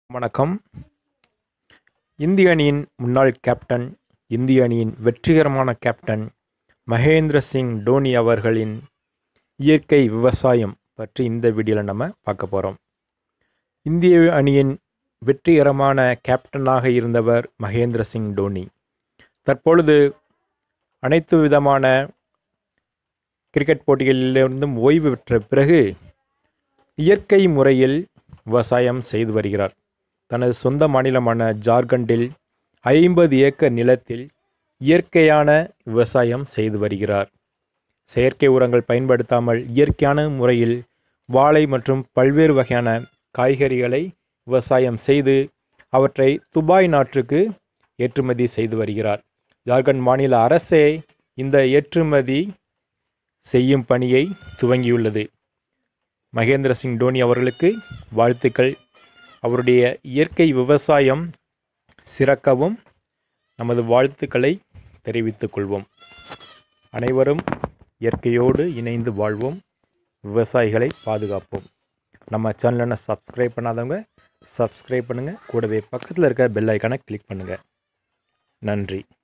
வணக்கம். இந்திய அணியின் முன்னாள் கேப்டன், இந்திய அணியின் வெற்றிகரமான கேப்டன் மகேந்திர சிங் டோனி அவர்களின் இயற்கை விவசாயம் பற்றி இந்த வீடியோவில் நம்ம பார்க்க போகிறோம். இந்திய அணியின் வெற்றிகரமான கேப்டனாக இருந்தவர் மகேந்திர சிங் டோனி. தற்பொழுது அனைத்து விதமான கிரிக்கெட் போட்டிகளிலிருந்தும் ஓய்வு பெற்ற பிறகு இயற்கை முறையில் விவசாயம் செய்து வருகிறார். தனது சொந்த மாநிலமான ஜார்க்கண்டில் 50 ஏக்கர் நிலத்தில் இயற்கையான விவசாயம் செய்து வருகிறார். செயற்கை உரங்கள் பயன்படுத்தாமல் இயற்கையான முறையில் வாழை மற்றும் பல்வேறு வகையான காய்கறிகளை விவசாயம் செய்து அவற்றை துபாய் நாட்டுக்கு ஏற்றுமதி செய்து வருகிறார். ஜார்க்கண்ட் மாநில அரசே இந்த ஏற்றுமதி செய்யும் பணியை துவங்கியுள்ளது. மகேந்திர சிங் டோனி அவர்களுக்கு வாழ்த்துக்கள். அவருடைய இயற்கை விவசாயம் சிறக்கவும் நமது வாழ்த்துக்களை தெரிவித்துக் கொள்வோம். அனைவரும் இயற்கையோடு இணைந்து வாழ்வோம், விவசாயிகளை பாதுகாப்போம். நம்ம சேனலை சப்ஸ்கிரைப் பண்ணாதவங்க சப்ஸ்கிரைப் பண்ணுங்கள், கூடவே பக்கத்தில் இருக்க பெல் ஐக்கானை கிளிக் பண்ணுங்கள். நன்றி.